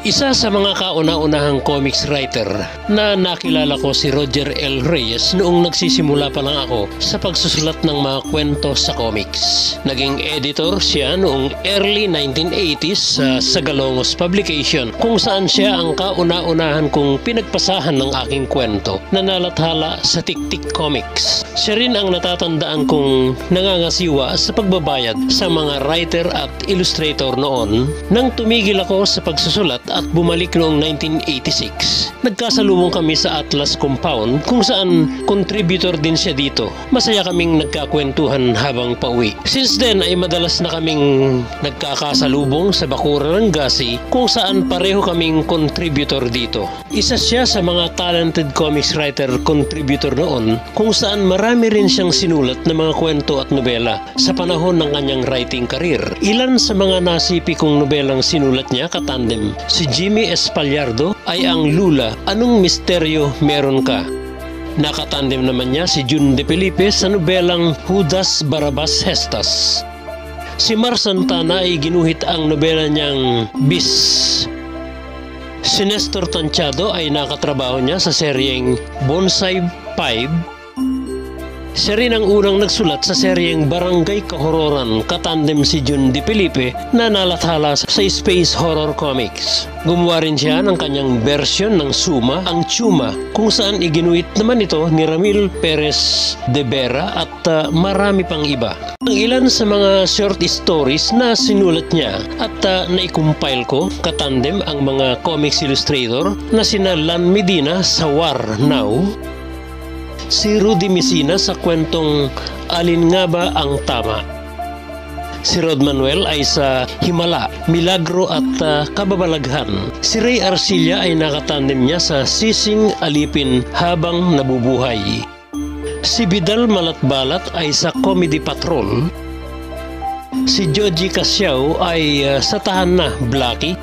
Isa sa mga kauna-unahang comics writer na nakilala ko si Roger L. Reyes noong nagsisimula pa lang ako sa pagsusulat ng mga kwento sa comics. Naging editor siya noong early 1980s sa Sagalongos Publication, kung saan siya ang kauna-unahan kong pinagpasahan ng aking kwento na nalathala sa Tik-Tik Comics. Siya rin ang natatandaan kong nangangasiwa sa pagbabayad sa mga writer at illustrator noon nang tumigil ako sa pagsusulat at bumalik noong 1986. Nagkasalubong kami sa Atlas Compound kung saan contributor din siya dito. Masaya kaming nagkakwentuhan habang pauwi. Since then ay madalas na kaming nagkakasalubong sa Bakuran ng Gasi kung saan pareho kaming contributor dito. Isa siya sa mga talented comics writer contributor noon kung saan marami rin siyang sinulat na mga kwento at nobela sa panahon ng kanyang writing career. Ilan sa mga nasipi kong nobelang sinulat niya katandem si Jimmy Espallardo ay ang Lula, Anong Misteryo Meron Ka? Nakatandem naman niya si June De Felipe sa nobelang Judas Barabas Hestas. Si Mar Santana ay ginuhit ang nobela niyang Bis. Si Nestor Tanchado ay nakatrabaho niya sa seryeng Bonsai 5. Siya rin ang unang nagsulat sa seryeng Barangay Kahororan katandem si June De Felipe na nalathala sa Space Horror Comics. Gumawa rin siya ng kanyang version ng Suma, ang Chuma, kung saan iginuit naman ito ni Ramil Perez de Vera at marami pang iba. Ang ilan sa mga short stories na sinulat niya at naikumpile ko katandem ang mga comics illustrator na sina Lan Medina sa War Now, si Rudy Messina sa kwentong Alin Nga Ba Ang Tama, si Rod Manuel ay sa Himala, Milagro at Kababalaghan. Si Ray Arcilla ay nakatandem niya sa Sising Alipin Habang Nabubuhay. Si Bidal Malatbalat ay sa Comedy Patrol. Si Joji Casiao ay sa Tahan Na, Blackie.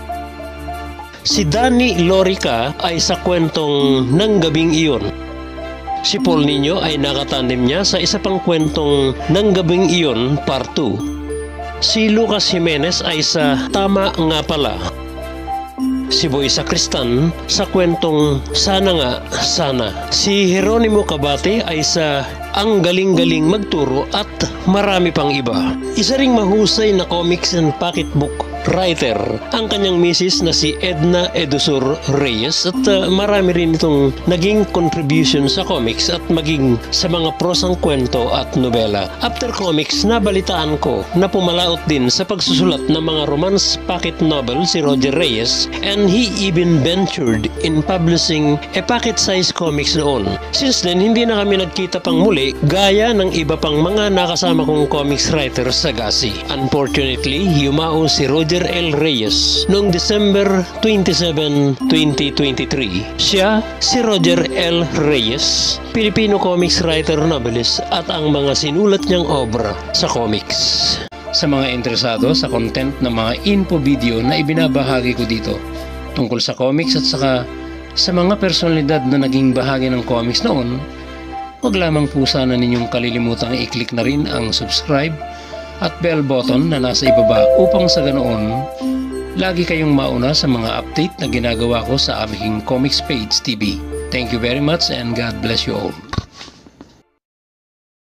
Si Danny Lorica ay sa kwentong Nang Gabing Iyon. Si Paul Nino ay nakatandem niya sa isa pang kwentong Nang Gabing Iyon Part 2. Si Lucas Jimenez ay sa Tama Nga Pala. Si Boy Sacristan sa kwentong Sana Nga Sana. Si Jeronimo Cabate ay sa Ang Galing-Galing Magturo at marami pang iba. Isa ring mahusay na comics and pocketbook writer ang kanyang misis na si Edna Edusur Reyes at marami rin itong naging contribution sa comics at maging sa mga prosang kwento at nobela. After comics, nabalitaan ko na pumalaot din sa pagsusulat ng mga romance pocket novel si Roger Reyes, and he even ventured in publishing a pocket-sized comics noon. Since then, hindi na kami nagkita pang muli gaya ng iba pang mga nakasama kong comics writers sa Gasi. Unfortunately, yumao si Roger L. Reyes noong December 27, 2023. Siya si Roger L. Reyes, Filipino comics writer, novelist at ang mga sinulat niyang obra sa comics. Sa mga interesado sa content ng mga info video na ibinabahagi ko dito tungkol sa comics at saka sa mga personalidad na naging bahagi ng comics noon, huwag lamang po sana ninyong kalilimutang i-click na rin ang subscribe at bell button na nasa ibaba upang sa ganoon lagi kayong mauna sa mga update na ginagawa ko sa aming Comics Page TV. Thank you very much and God bless you all.